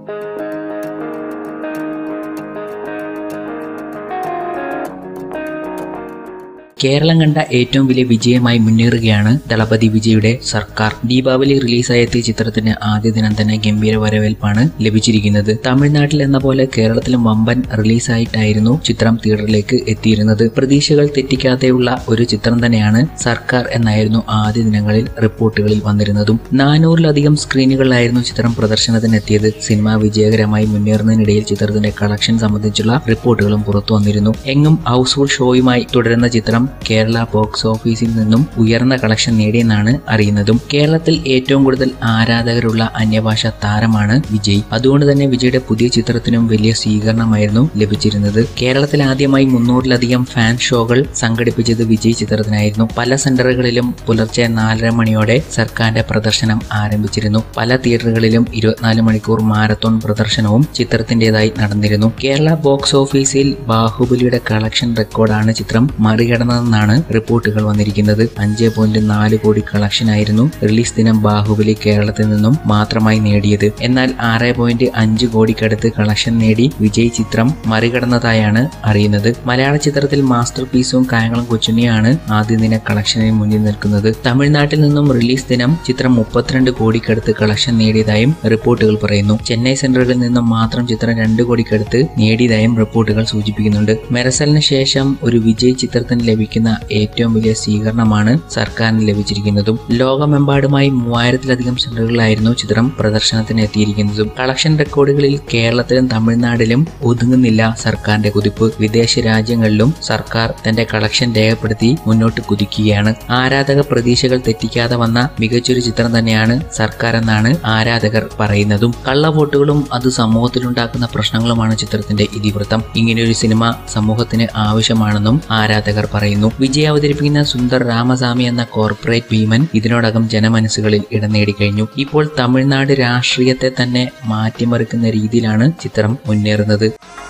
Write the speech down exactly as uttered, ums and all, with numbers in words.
കേരളം കണ്ട ഏറ്റവും വലിയ വിജയമായി മുന്നേറുകയാണ് ദളപതി വിജയുടെ സർക്കാർ. ദീപാവലി റിലീസായ എത്തിയ ചിത്രത്തിന് ആദ്യ ദിനം തന്നെ ഗംഭീര വരവേൽപ്പാണ് ലഭിച്ചിരിക്കുന്നത്. തമിഴ്നാട്ടിൽ എന്ന പോലെ കേരളത്തിലും വമ്പൻ റിലീസായിട്ടായിരുന്നു ചിത്രം തിയേറ്ററിലേക്ക് എത്തിയിരുന്നത്. പ്രതീക്ഷകൾ തെറ്റിക്കാതെയുള്ള ഒരു ചിത്രം തന്നെയാണ് സർക്കാർ എന്നായിരുന്നു ആദ്യ ദിനങ്ങളിൽ റിപ്പോർട്ടുകളിൽ വന്നിരുന്നതും. നാനൂറിലധികം സ്ക്രീനുകളിലായിരുന്നു ചിത്രം പ്രദർശനത്തിനെത്തിയത്. സിനിമ വിജയകരമായി മുന്നേറുന്നതിനിടയിൽ ചിത്രത്തിന്റെ കളക്ഷൻ സംബന്ധിച്ചുള്ള റിപ്പോർട്ടുകളും പുറത്തു വന്നിരുന്നു. എങ്ങും ഹൗസ്ഫുൾ ഷോയുമായി തുടരുന്ന ചിത്രം കേരള ബോക്സ് ഓഫീസിൽ നിന്നും ഉയർന്ന കളക്ഷൻ നേടിയെന്നാണ് അറിയുന്നതും. കേരളത്തിൽ ഏറ്റവും കൂടുതൽ ആരാധകരുള്ള അന്യഭാഷ താരമാണ് വിജയ്. അതുകൊണ്ട് തന്നെ വിജയുടെ പുതിയ ചിത്രത്തിനും വലിയ സ്വീകരണമായിരുന്നു ലഭിച്ചിരുന്നത്. കേരളത്തിൽ ആദ്യമായി മുന്നൂറിലധികം ഫാൻ ഷോകൾ സംഘടിപ്പിച്ചത് വിജയ് ചിത്രത്തിനായിരുന്നു. പല സെന്ററുകളിലും പുലർച്ചെ നാലര മണിയോടെ സർക്കാരിന്റെ പ്രദർശനം ആരംഭിച്ചിരുന്നു. പല തിയേറ്ററുകളിലും ഇരുപത്തിനാല് മണിക്കൂർ മാരത്തോൺ പ്രദർശനവും ചിത്രത്തിന്റേതായി നടന്നിരുന്നു. കേരള ബോക്സ് ഓഫീസിൽ ബാഹുബലിയുടെ കളക്ഷൻ റെക്കോർഡാണ് ചിത്രം മറികടന്ന ാണ് റിപ്പോർട്ടുകൾ വന്നിരിക്കുന്നത്. അഞ്ച് പോയിന്റ് നാല് കോടി കളക്ഷനായിരുന്നു റിലീസ് ദിനം ബാഹുബലി കേരളത്തിൽ നിന്നും മാത്രമായി നേടിയത്. എന്നാൽ ആറ് പോയിന്റ് അഞ്ച് കോടിക്കടുത്ത് കളക്ഷൻ നേടി വിജയ് ചിത്രം മറികടന്നതായാണ് അറിയുന്നത്. മലയാള ചിത്രത്തിൽ മാസ്റ്റർ പീസും കായംകുളം കൊച്ചുണ്ണിയാണ് ആദ്യ ദിന കളക്ഷനിൽ മുന്നിൽ നിൽക്കുന്നത്. തമിഴ്നാട്ടിൽ നിന്നും റിലീസ് ദിനം ചിത്രം മുപ്പത്തിരണ്ട് കോടിക്കടുത്ത് കളക്ഷൻ നേടിയതായും റിപ്പോർട്ടുകൾ പറയുന്നു. ചെന്നൈ സെന്ററുകളിൽ നിന്നും മാത്രം ചിത്രം രണ്ട് കോടിക്കടുത്ത് നേടിയതായും റിപ്പോർട്ടുകൾ സൂചിപ്പിക്കുന്നുണ്ട്. മെറസലിന് ശേഷം ഒരു വിജയ് ചിത്രത്തിന് ലഭിക്കുന്ന ഏറ്റവും വലിയ സ്വീകരണമാണ് സർക്കാരിന് ലഭിച്ചിരിക്കുന്നതും. ലോകമെമ്പാടുമായി മൂവായിരത്തിലധികം സെന്ററുകളിലായിരുന്നു ചിത്രം പ്രദർശനത്തിന് എത്തിയിരിക്കുന്നതും. കളക്ഷൻ റെക്കോർഡുകളിൽ കേരളത്തിലും തമിഴ്നാട്ടിലും ഒതുങ്ങുന്നില്ല സർക്കാരിന്റെ കുതിപ്പ്. വിദേശ രാജ്യങ്ങളിലും സർക്കാർ തന്റെ കളക്ഷൻ രേഖപ്പെടുത്തി മുന്നോട്ട് കുതിക്കുകയാണ്. ആരാധക പ്രതീക്ഷകൾ തെറ്റിക്കാതെ വന്ന മികച്ചൊരു ചിത്രം തന്നെയാണ് സർക്കാർ എന്നാണ് ആരാധകർ പറയുന്നതും. കള്ളവോട്ടുകളും അത് സമൂഹത്തിലുണ്ടാക്കുന്ന പ്രശ്നങ്ങളുമാണ് ചിത്രത്തിന്റെ ഇതിവൃത്തം. ഇങ്ങനെയൊരു സിനിമ സമൂഹത്തിന് ആവശ്യമാണെന്നും ആരാധകർ പറയുന്നു. വിജയ് അവതരിപ്പിക്കുന്ന സുന്ദർ രാമസ്വാമി എന്ന കോർപ്പറേറ്റ് ഭീമൻ ഇതിനോടകം ജനമനസ്സുകളിൽ ഇടം നേടിക്കഴിഞ്ഞു. ഇപ്പോൾ തമിഴ്നാട് രാഷ്ട്രീയത്തെ തന്നെ മാറ്റിമറിക്കുന്ന രീതിയിലാണ് ചിത്രം മുന്നേറുന്നത്.